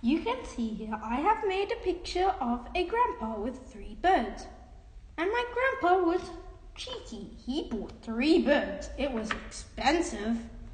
You can see here I have made a picture of a grandpa with 3 birds. And my grandpa was cheeky. He bought 3 birds. It was expensive.